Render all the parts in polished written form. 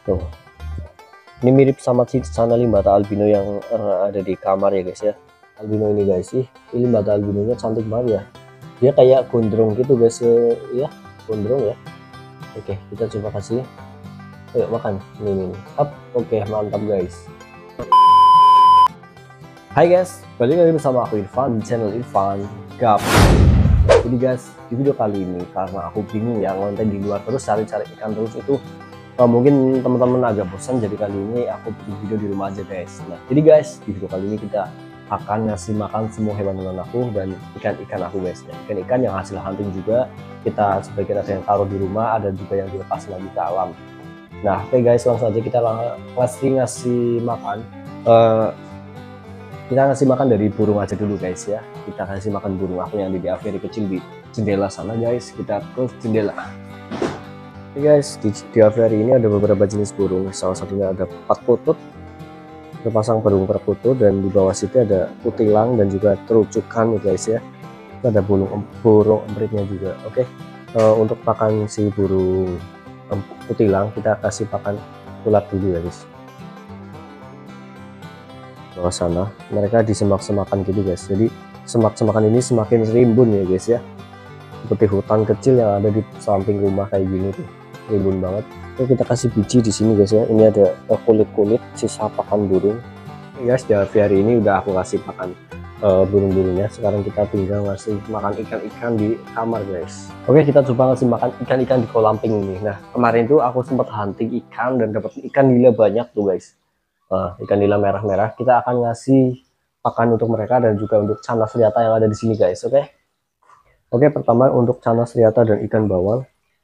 Tuh, ini mirip sama sana limbata albino yang ada di kamar ya guys ya. Albino ini guys sih, ini limbata albinonya cantik banget ya. Dia kayak gondrong gitu guys ya, gondrong ya. Oke, kita coba kasih. Ayo makan. Ini. Up. Oke, mantap guys. Hai guys, balik lagi bersama aku Irfan di channel Irfan Gap. Jadi guys, di video kali ini karena aku bingung ya ngonten di luar terus cari-cari ikan terus itu mungkin teman-teman agak bosan, jadi kali ini aku bikin video di rumah aja guys. Nah jadi guys, di video kali ini kita akan ngasih makan semua hewan-hewan aku dan ikan-ikan aku guys. Ikan-ikan yang hasil hunting juga, kita sebagian ada yang taruh di rumah, ada juga yang dilepas lagi ke alam. Nah oke guys, langsung aja kita ngasih makan. Kita ngasih makan dari burung aja dulu guys ya. Kita kasih makan burung aku yang di aviary kecil di jendela sana guys. Kita ke jendela. Oke guys, di aviary ini ada beberapa jenis burung. Salah satunya ada patputut, terpasang burung perkutut, dan di bawah situ ada kutilang dan juga terucukan guys ya. Ada burung empritnya juga. Oke, untuk makan si burung kutilang kita kasih pakan ulat dulu ya guys. Bawah sana mereka disemak-semakan gitu guys. Jadi semak-semakan ini semakin rimbun ya guys ya, seperti hutan kecil yang ada di samping rumah kayak gini tuh, rimbun banget. Oke, kita kasih biji di sini guys ya. Ini ada kulit-kulit sisa pakan burung. Oke guys, di aviary ini udah aku kasih pakan burung-burungnya. Sekarang kita tinggal ngasih makan ikan-ikan di kamar guys. Oke, kita coba ngasih makan ikan-ikan di kolam pink ini. Nah kemarin tuh aku sempat hunting ikan dan dapat ikan nila banyak tuh guys. Ikan nila merah-merah. Kita akan ngasih pakan untuk mereka dan juga untuk canas liata yang ada di sini guys. Oke, pertama untuk canas liata dan ikan bawal.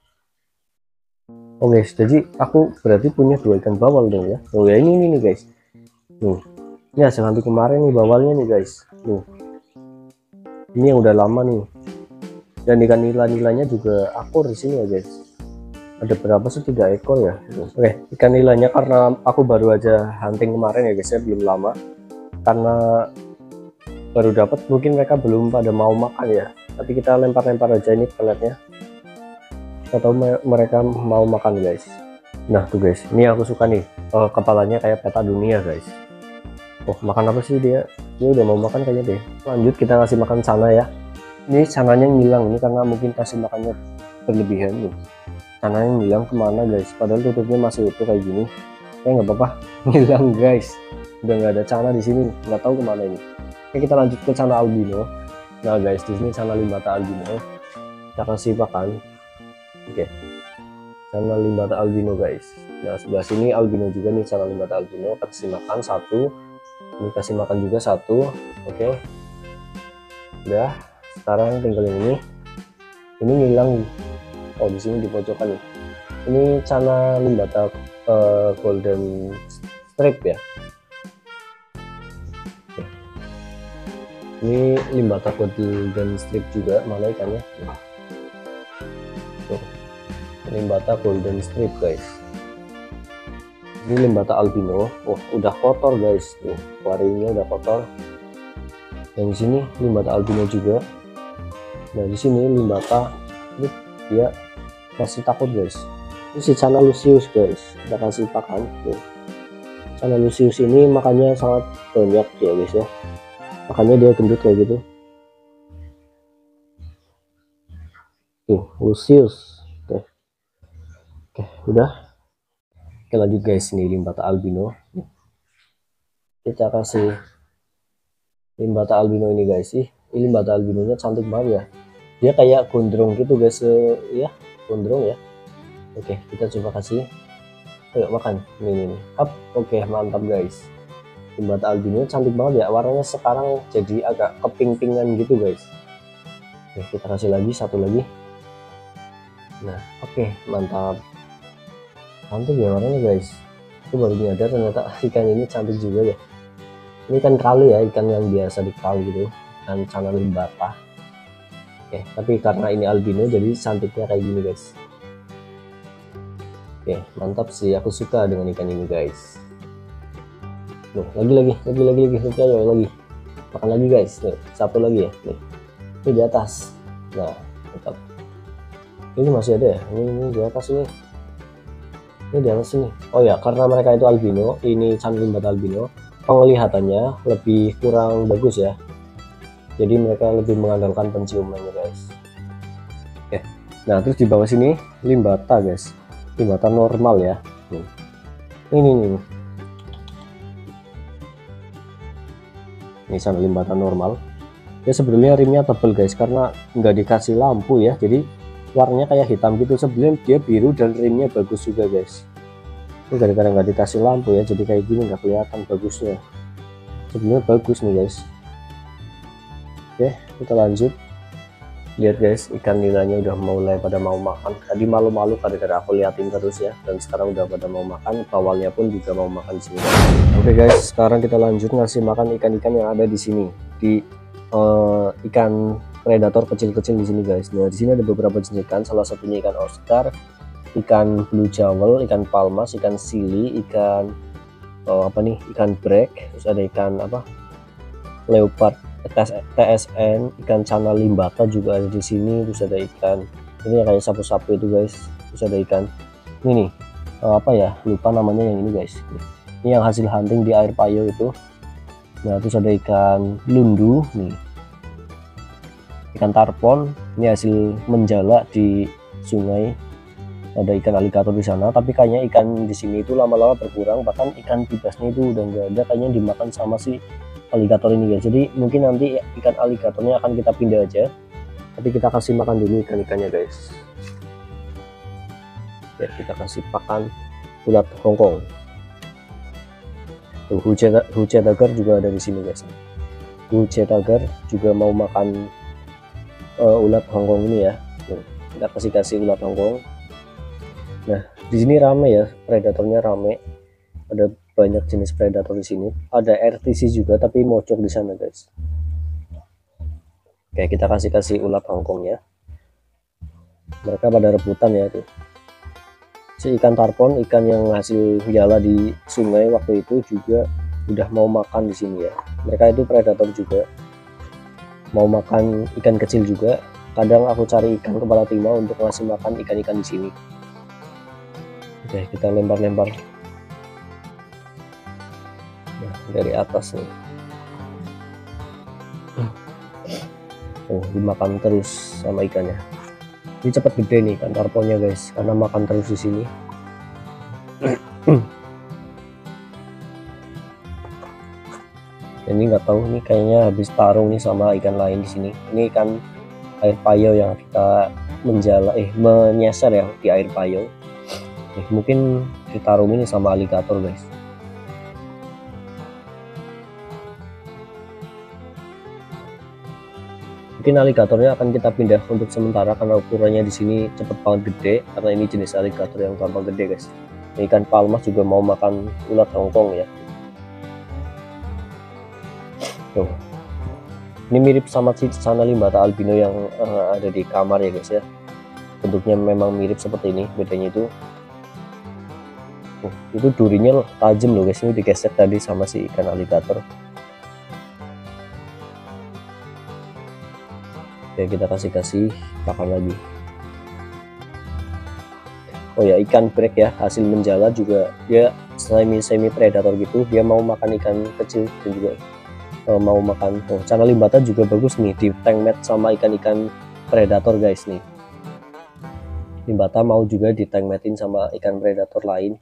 Oke, jadi aku berarti punya 2 ikan bawal dong ya. Oh ya, ini nih guys. Ini hasil hunting kemarin nih bawalnya nih guys. Ini yang udah lama nih. Dan ikan nila-nilanya juga akur di sini ya guys. Ada berapa sih, 3 ekor ya. Oke, ikan nilanya karena aku baru aja hunting kemarin ya guys ya, belum lama. Karena baru dapat, mungkin mereka belum pada mau makan ya. Tapi kita lempar-lempar aja ini peletnya, atau mereka mau makan guys. Nah tuh guys, ini aku suka nih, kepalanya kayak peta dunia guys. Oh, makan apa sih dia? Dia udah mau makan kayaknya deh. Lanjut kita ngasih makan sana ya. Ini sananya ngilang ini karena mungkin kasih makannya berlebihan nih. Sananya ngilang kemana guys, padahal tutupnya masih utuh kayak gini. Nggak apa-apa, ngilang guys. Udah nggak ada cana di sini, nggak tahu kemana ini. Oke, kita lanjut ke cana albino. Nah guys, di sini cana limbata albino. Kita kasih pakan. Oke, cana limbata albino guys. Nah sebelah sini albino juga nih, cana limbata albino. Kasih makan 1, ini kasih makan juga 1. Oke, udah. Sekarang tinggal ini ngilang. Oh, di sini di pojokan nih. Ini cana limbata golden strip ya. Oke. Ini limbata golden strip juga, mana ikannya? Tuh. Limbata golden strip guys. Ini limbata albino. Oh, udah kotor guys. Tuh, warinya udah kotor. Dan di sini limbata albino juga. Nah, di sini limbata ini dia masih takut guys. Ini si cana lucius guys, kita kasih pakan tuh. Cana lucius ini makannya sangat banyak ya guys ya, makanya dia gendut kayak gitu tuh, lucius. Oke, udah. Oke, lanjut guys, ini limbata albino. Kita kasih limbata albino ini guys. Ini limbata albinonya cantik banget ya, dia kayak gondrong gitu guys ya, gondrong ya. Oke, kita coba kasih. Ayo makan. Ini. Up. Oke, mantap guys. Limbata albino cantik banget ya, warnanya sekarang jadi agak keping-pingan gitu guys. Oke, kita kasih lagi 1 lagi. Nah oke, mantap. Cantik ya warnanya guys. Aku baru nyadar ternyata ikan ini cantik juga ya. Ini ikan kali ya, ikan yang biasa di kali gitu, dan cana limbata. Oke, tapi karena ini albino jadi cantiknya kayak gini guys. Oke, mantap sih, aku suka dengan ikan ini guys. Loh, lagi, ayo lagi. Makan lagi guys. Nih, 1 lagi ya. Nih. Ini di atas. Nah, mantap. Ini masih ada ya. Ini di atas ini. Ini di atas sini. Oh ya, karena mereka itu albino, ini Chana limbata albino, penglihatannya lebih kurang bagus ya. Jadi mereka lebih mengandalkan penciumannya guys. Oke. Nah terus di bawah sini limbata guys, limbata normal ya. Ini Chana limbata normal. Ya sebetulnya rimnya tebal guys, karena nggak dikasih lampu ya, jadi warnanya kayak hitam gitu. Sebelumnya dia biru dan rimnya bagus juga guys. Ini gara-gara nggak dikasih lampu ya, jadi kayak gini nggak kelihatan bagusnya. Sebelumnya bagus nih guys. Oke, kita lanjut. Lihat guys, ikan nilainya udah mulai pada mau makan. Tadi malu-malu gara-gara aku liatin terus ya, dan sekarang udah pada mau makan. Bawalnya pun juga mau makan di sini. Oke guys, sekarang kita lanjut ngasih makan ikan-ikan yang ada di sini. Di ikan predator kecil-kecil di sini guys. Nah di sini ada beberapa jenis ikan, salah satunya ikan Oscar, ikan blue jowl, ikan palmas, ikan sili, ikan ikan brek, terus ada ikan leopard TSN, ikan Chana limbata juga ada di sini. Terus ada ikan ini yang kayak sapu-sapu itu guys. Terus ada ikan ini nih lupa namanya yang ini guys. Ini yang hasil hunting di air payo itu. Nah terus ada ikan lundu nih, ikan tarpon, ini hasil menjala di sungai. Ada ikan aligator di sana, tapi kayaknya ikan di sini itu lama-lama berkurang, bahkan ikan bibasnya itu udah nggak ada, kayaknya dimakan sama si aligator ini guys. Jadi mungkin nanti ikan aligatornya akan kita pindah aja, tapi kita kasih makan dulu ikan-ikannya guys. Ya kita kasih pakan ulat Hongkong. Tuh Huce Tiger juga ada di sini guys. Huce Tiger juga mau makan ulat Hongkong ini ya. Tuh, kita kasih ulat Hongkong. Nah di sini rame ya, predatornya rame. Ada banyak jenis predator di sini. Ada RTC juga, tapi mocok di sana guys. Oke, kita kasih ulat Hongkong ya. Mereka pada rebutan ya tuh. Si ikan tarpon, ikan yang hasil jala di sungai waktu itu juga udah mau makan di sini ya. Mereka itu predator juga, mau makan ikan kecil juga. Kadang aku cari ikan kepala timah untuk ngasih makan ikan-ikan di sini. Oke, kita lempar-lempar dari atas nih. Dimakan terus sama ikannya. Ini cepat gede nih ikan tarponnya guys, karena makan terus di sini. Ini nggak tahu nih, kayaknya habis tarung nih sama ikan lain di sini. Ini ikan air payo yang kita menyeser ya di air payo. Mungkin ditaruh ini sama aligator guys. Mungkin aligatornya akan kita pindah untuk sementara karena ukurannya di sini cepet banget gede, karena ini jenis aligator yang gampang gede guys. Ini ikan palmas juga mau makan ulat Hongkong ya. Tuh. Ini mirip sama Chana limbata albino yang ada di kamar ya guys ya. Bentuknya memang mirip seperti ini, bedanya itu durinya tajam loh guys. Ini digesek tadi sama si ikan aligator. Oke, kita kasih pakan lagi. Oh ya, ikan brek ya, hasil menjala juga dia semi predator gitu. Dia mau makan ikan kecil dan juga mau makan. Chana limbata juga bagus nih di tank match sama ikan-ikan predator guys nih. Limbata mau juga di tank matchin sama ikan predator lain.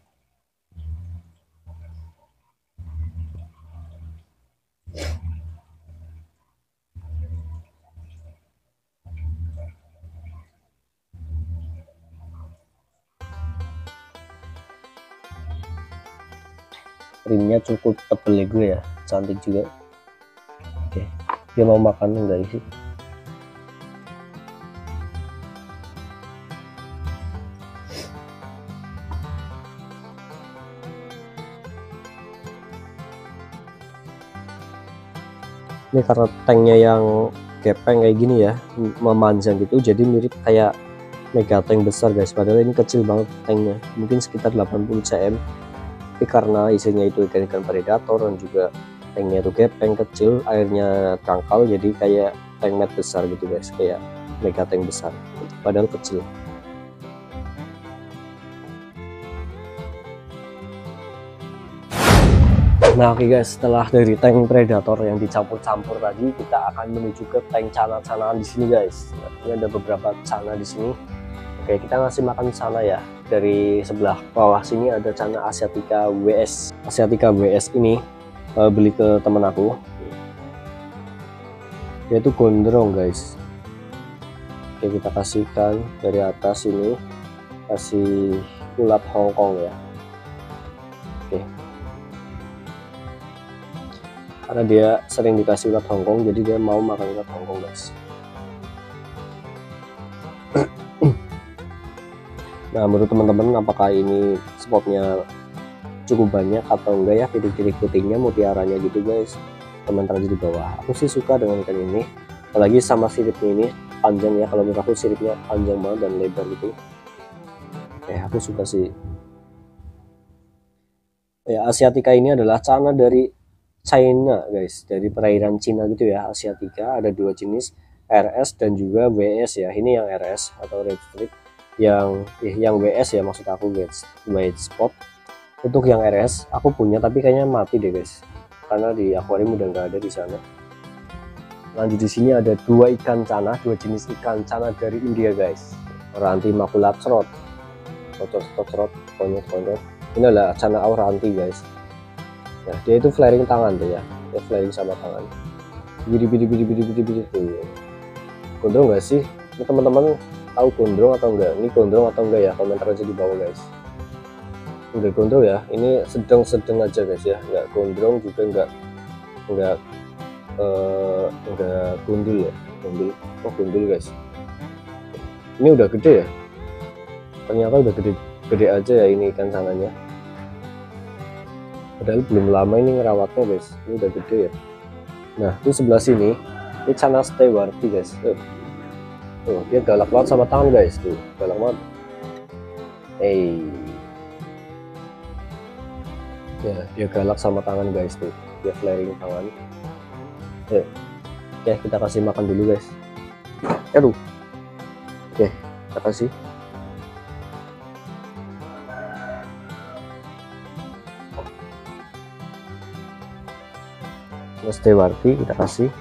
Rimnya cukup tebel ya gue ya, cantik juga. Oke, dia mau makan enggak sih? Ini karena tanknya yang gepeng kayak gini ya, memanjang gitu, jadi mirip kayak mega tank besar guys, padahal ini kecil banget tanknya, mungkin sekitar 80 cm. Tapi karena isinya itu ikan-ikan predator dan juga tanknya itu gepeng kecil, airnya dangkal, jadi kayak tank mat besar gitu guys, kayak mega tank besar padahal kecil. Nah oke guys, setelah dari tank predator yang dicampur-campur tadi, kita akan menuju ke tank cana-canaan di sini guys. Nah, ini ada beberapa cana di sini. Oke, kita ngasih makan cana ya. Dari sebelah bawah sini ada cana Asiatica WS. Asiatica WS ini beli ke temen aku. Dia itu gondrong guys. Oke, kita kasihkan dari atas ini, kasih ulat Hongkong ya. Oke, karena dia sering dikasih ulat Hongkong, jadi dia mau makan ulat Hongkong guys. Nah, menurut teman-teman apakah ini spotnya cukup banyak atau enggak ya, titik-titik putihnya, mutiaranya gitu guys, komentar aja di bawah. Aku sih suka dengan ikan ini, apalagi sama siripnya ini panjang ya. Kalau menurut aku siripnya panjang banget dan lebar gitu. Aku suka sih ya. Asiatica ini adalah cana dari China guys, dari perairan Cina gitu ya. Asiatica ada dua jenis, RS dan juga WS ya. Ini yang RS atau red strip, yang WS ya maksud aku guys, white spot. Untuk yang RS aku punya tapi kayaknya mati deh guys, karena di akuarium udah nggak ada di sana. Lanjut, di sini ada dua ikan cana, dua jenis ikan cana dari India guys. Ranti makulat serot, kocok konyot. Ini adalah cana auranti guys. Nah, dia itu flaring tangan tuh ya, dia flaring sama tangan. Bidi tuh. Gondrong nggak sih? Ini teman-teman tahu gondrong atau enggak? Ini gondrong atau enggak ya? Komentar aja di bawah guys. Udah gondrong ya? Ini sedang aja guys ya, nggak gondrong juga nggak gundul ya. Gundul guys. Ini udah gede ya? Ternyata udah gede aja ya ini ikan sananya. Padahal belum lama ini ngerawatnya guys, ini udah gede ya. Nah, di sebelah sini ini cana stewarti guys. Tuh, dia galak banget sama tangan guys, tuh galak banget. Ya, dia galak sama tangan guys, tuh dia flaring tangan. Oke, kita kasih makan dulu guys. Aduh. Oke, kita kasih. Stewarti kita kasih.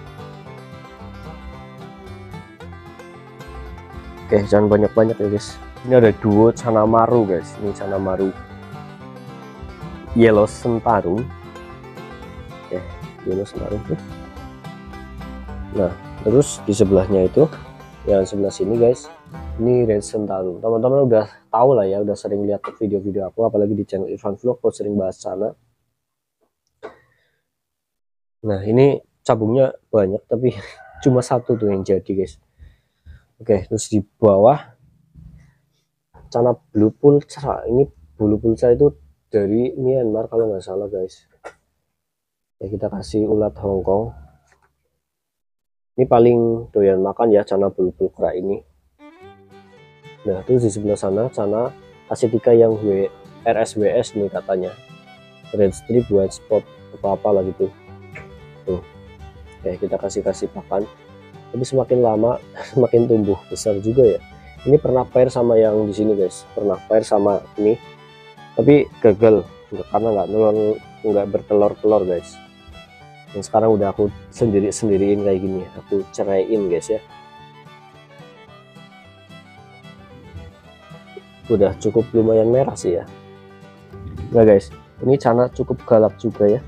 Oke, jangan banyak-banyak ya guys. Ini ada duo cana maru guys. Ini cana maru yellow sentarum. Oke, yellow sentarum tuh. Nah, terus di sebelahnya itu, yang sebelah sini guys, ini red sentarum. Teman-teman udah tahu lah ya, udah sering lihat video-video aku, apalagi di channel Irfan Vlog, aku sering bahas cana. Nah, ini cabungnya banyak tapi cuma satu tuh yang jadi guys. Oke, terus di bawah cana blue pulsa. Ini blue pulsa itu dari Myanmar kalau nggak salah guys. Ya, kita kasih ulat Hongkong. Ini paling doyan makan ya cana blue pulsa ini. Nah, terus di sebelah sana cana Asiatica yang RSWS nih katanya, red strip white spot apa lah gitu. Tuh, oke, kita kasih pakan. Tapi semakin lama semakin tumbuh besar juga ya. Ini pernah pair sama yang di sini guys, pernah pair sama ini, tapi gagal karena nggak bertelur guys. Yang sekarang udah aku sendiriin kayak gini, aku ceraiin guys ya. Udah cukup lumayan merah sih ya. Nah guys, ini cana cukup galak juga ya.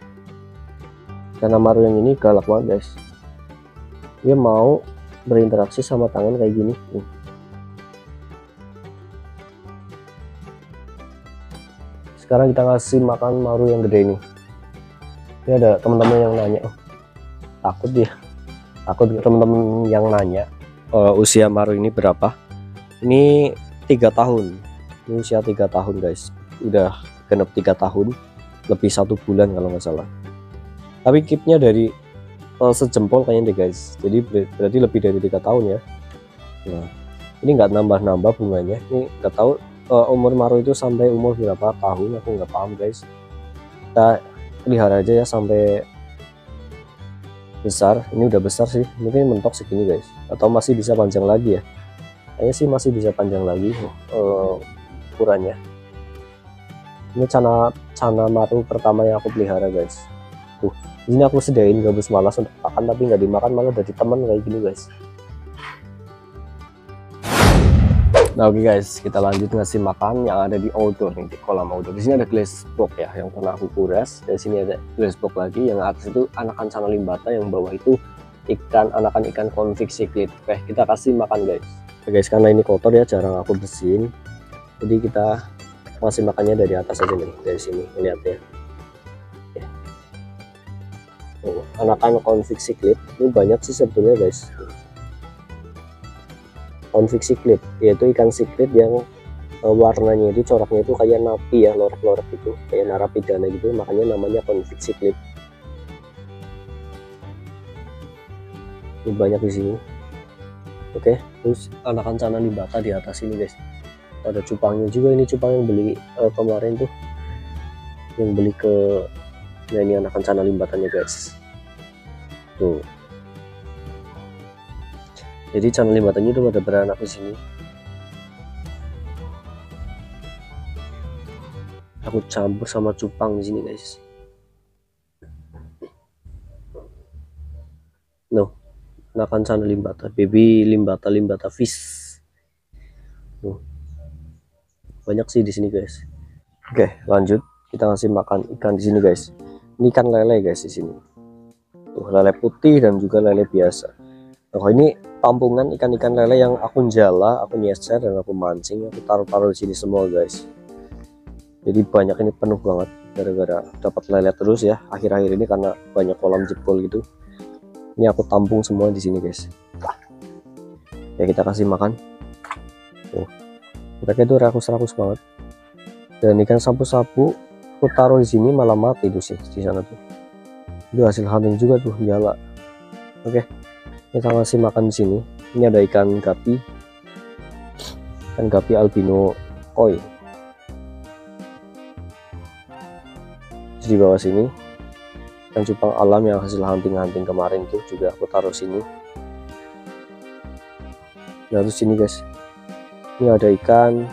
Cana maru yang ini galak banget guys. Dia mau berinteraksi sama tangan kayak gini. Sekarang kita kasih makan maru yang gede ini. Ini ada teman-teman yang nanya, takut teman-teman yang nanya usia maru ini berapa. Ini 3 tahun. Ini usia 3 tahun guys. Udah genep 3 tahun, lebih 1 bulan kalau nggak salah. Tapi keepnya dari sejempol kayaknya deh guys, jadi berarti lebih dari 3 tahun ya. Nah, ini nggak nambah-nambah bunganya. Ini nggak tahu umur maru itu sampai umur berapa tahun, aku nggak paham guys. Kita pelihara aja ya sampai besar. Ini udah besar sih, mungkin mentok segini guys, atau masih bisa panjang lagi ya. Kayaknya sih masih bisa panjang lagi ukurannya. Ini cana maru pertama yang aku pelihara guys. Tuh, ini aku sediain gabus malas untuk makan, tapi nggak dimakan, malah dari teman kayak gini guys. Nah oke guys, kita lanjut ngasih makan yang ada di outdoor nih, di kolam outdoor. Di sini ada glass box ya, yang pernah aku kuras. Di sini ada glass box lagi, yang atas itu anakan cana limbata, yang bawah itu anakan ikan konflik cichlid. Oke, kita kasih makan guys. Oke guys, karena ini kotor ya, jarang aku bersihin, jadi kita masih makannya dari atas aja nih, dari sini lihat ya. Anakan konflik cichlid ini banyak sih sebetulnya guys. Konflik cichlid yaitu ikan cichlid yang warnanya itu, coraknya itu kayak napi ya, lorek-lorek gitu, kayak narapidana gitu, makanya namanya konflik cichlid. Ini banyak di sini. Oke, terus anakan cana limbata di atas ini guys. Ada cupangnya juga, ini cupang yang beli kemarin tuh, yang beli ke, nah ini anakan cana limbatanya guys. Tuh, jadi cana limbatanya itu pada beranak di sini. Aku campur sama cupang di sini guys. No, anakan cana limbata, baby limbata fish. Tuh, banyak sih di sini guys. Oke, lanjut kita ngasih makan ikan di sini guys. Ini ikan lele guys di sini. Tuh, lele putih dan juga lele biasa. Oh, ini tampungan ikan-ikan lele yang aku jala, aku nyecer dan aku mancing, aku taruh-taruh di sini semua guys. Jadi banyak, ini penuh banget gara-gara dapat lele terus ya akhir-akhir ini, karena banyak kolam jebol gitu. Ini aku tampung semua di sini guys. Ya kita kasih makan. Tuh, mereka itu rakus-rakus banget. Dan ikan sapu-sapu aku taruh di sini malah mati tuh sih di sana tuh. Itu hasil hunting juga tuh, jala. Oke. Kita ngasih makan di sini. Ini ada ikan gapi albino koi. Terus di bawah sini ikan cupang alam yang hasil hunting kemarin tuh juga aku taruh sini. Nah terus sini guys, ini ada ikan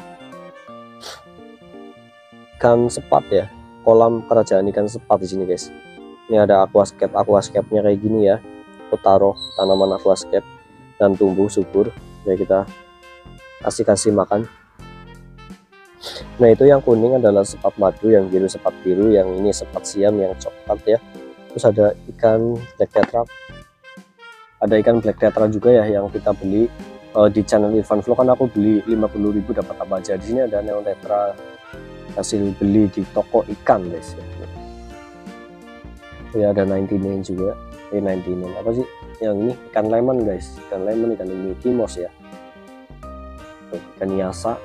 sepat ya, kolam kerajaan ikan sepat di sini guys. Ini ada aquascape-nya kayak gini ya. Aku taruh tanaman aquascape dan tumbuh subur. Ya kita kasih makan. Nah itu yang kuning adalah sepat madu, yang biru sepat biru, yang ini sepat siam yang coklat ya. Terus ada ikan black tetra. Ada ikan black tetra juga ya, yang kita beli di channel Irfan Vlog, kan aku beli 50.000 dapat apa aja. Di sini ada neon tetra hasil beli di toko ikan guys. Ya ada 99 juga. 99 apa sih yang ini, ikan lemon guys, ikan ini timos ya. Tuh, ikan hiasa,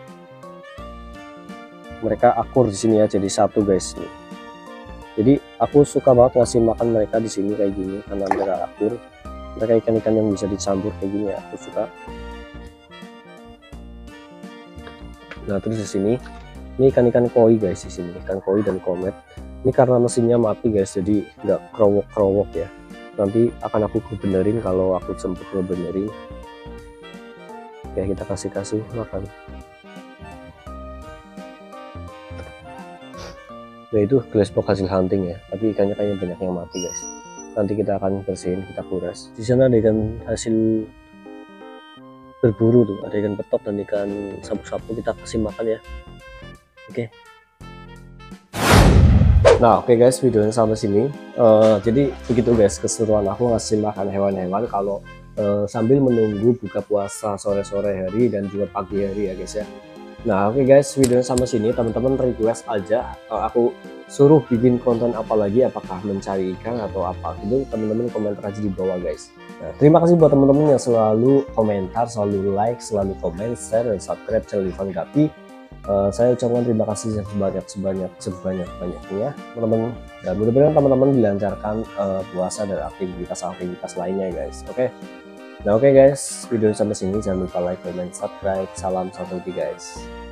mereka akur di sini ya, jadi satu guys nih. Jadi aku suka banget ngasih makan mereka di sini kayak gini karena mereka akur. Mereka ikan-ikan yang bisa dicampur kayak gini ya, aku suka. Nah terus di sini ini ikan koi guys, di sini ikan koi dan komet. Ini karena mesinnya mati guys, jadi nggak kerowok ya. Nanti akan aku benerin kalau aku sempet ngebenerin. Oke, kita kasih makan. Nah itu glass box hasil hunting ya, tapi ikannya kayaknya banyak yang mati guys. Nanti kita akan bersihin, kita kuras. Di sana ada ikan hasil berburu tuh, ada ikan betok dan ikan sapu-sapu, kita kasih makan ya. Oke. Nah oke guys, videonya sampai sini. Jadi begitu guys keseruan aku ngasih makan hewan-hewan kalau sambil menunggu buka puasa sore-sore hari dan juga pagi hari ya guys ya. Nah oke guys, videonya sampai sini. Teman-teman request aja aku suruh bikin konten apa lagi, apakah mencari ikan atau apa gitu, teman-teman komentar aja di bawah guys. Nah terima kasih buat teman-teman yang selalu komentar, selalu like, selalu komen, share, dan subscribe channel Irfan Gapi. Saya ucapkan terima kasih sebanyak-banyaknya teman-teman, dan mudah-mudahan teman-teman dilancarkan puasa dan aktivitas lainnya guys. Oke. Nah oke guys, video sampai sini, jangan lupa like, comment, subscribe. Salam satu guys.